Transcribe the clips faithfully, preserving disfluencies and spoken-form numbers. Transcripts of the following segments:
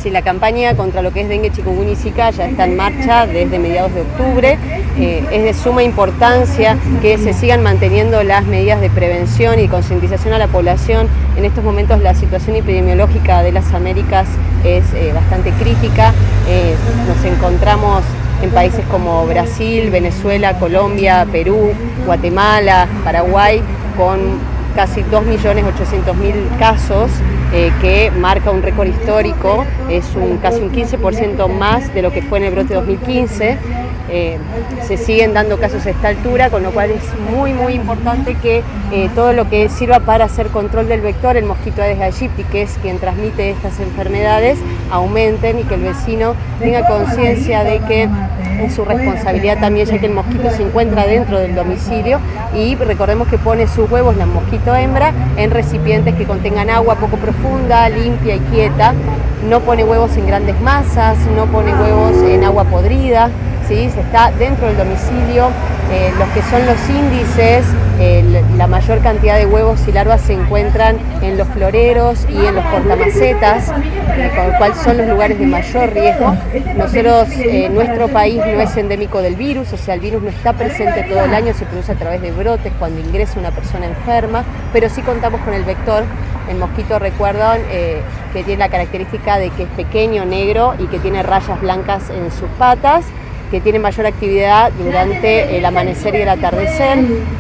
Sí, la campaña contra lo que es dengue, chikungunya y zika ya está en marcha desde mediados de octubre. Eh, es de suma importancia que se sigan manteniendo las medidas de prevención y concientización a la población. En estos momentos la situación epidemiológica de las Américas es eh, bastante crítica. Eh, nos encontramos en países como Brasil, Venezuela, Colombia, Perú, Guatemala, Paraguay, con casi dos millones ochocientos mil casos, eh, que marca un récord histórico, es un, casi un quince por ciento más de lo que fue en el brote dos mil quince. Eh, se siguen dando casos a esta altura, con lo cual es muy muy importante que eh, todo lo que sirva para hacer control del vector, el mosquito Aedes aegypti, que es quien transmite estas enfermedades, aumenten y que el vecino tenga conciencia de que es su responsabilidad también, ya que el mosquito se encuentra dentro del domicilio y recordemos que pone sus huevos, la mosquito hembra, en recipientes que contengan agua poco profunda, limpia y quieta. No pone huevos en grandes masas, no pone huevos en agua podrida. ¿Sí? Se está dentro del domicilio, eh, los que son los índices, eh, la mayor cantidad de huevos y larvas se encuentran en los floreros y en los portamacetas, eh, con lo cual son los lugares de mayor riesgo. Nosotros, eh, nuestro país no es endémico del virus, o sea, el virus no está presente todo el año, se produce a través de brotes cuando ingresa una persona enferma, pero sí contamos con el vector. El mosquito, recuerdan, eh, que tiene la característica de que es pequeño, negro y que tiene rayas blancas en sus patas, que tiene mayor actividad durante el amanecer y el atardecer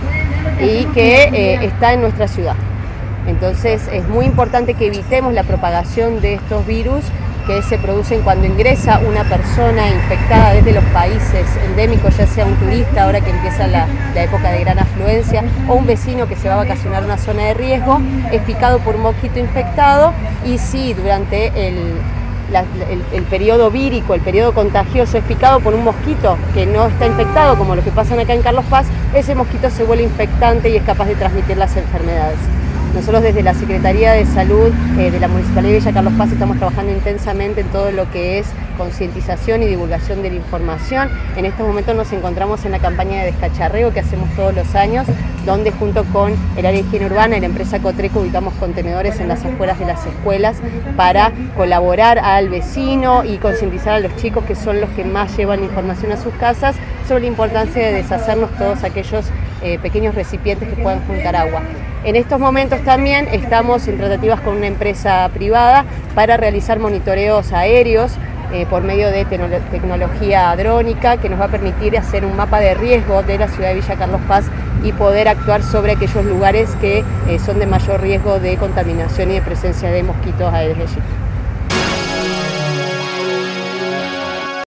y que eh, está en nuestra ciudad. Entonces es muy importante que evitemos la propagación de estos virus que se producen cuando ingresa una persona infectada desde los países endémicos, ya sea un turista ahora que empieza la, la época de gran afluencia, o un vecino que se va a vacacionar a una zona de riesgo, es picado por un mosquito infectado y si durante el La, el, el periodo vírico, el periodo contagioso es picado por un mosquito que no está infectado, como lo que pasa acá en Carlos Paz, ese mosquito se vuelve infectante y es capaz de transmitir las enfermedades. Nosotros desde la Secretaría de Salud eh, de la Municipalidad de Villa Carlos Paz estamos trabajando intensamente en todo lo que es concientización y divulgación de la información. En estos momentos nos encontramos en la campaña de descacharreo que hacemos todos los años, donde junto con el área de higiene urbana y la empresa Cotreco ubicamos contenedores en las afueras de las escuelas para colaborar al vecino y concientizar a los chicos, que son los que más llevan información a sus casas, sobre la importancia de deshacernos todos aquellos eh, pequeños recipientes que puedan juntar agua. En estos momentos también estamos en tratativas con una empresa privada para realizar monitoreos aéreos eh, por medio de te tecnología drónica que nos va a permitir hacer un mapa de riesgo de la ciudad de Villa Carlos Paz y poder actuar sobre aquellos lugares que eh, son de mayor riesgo de contaminación y de presencia de mosquitos Aedes aegypti.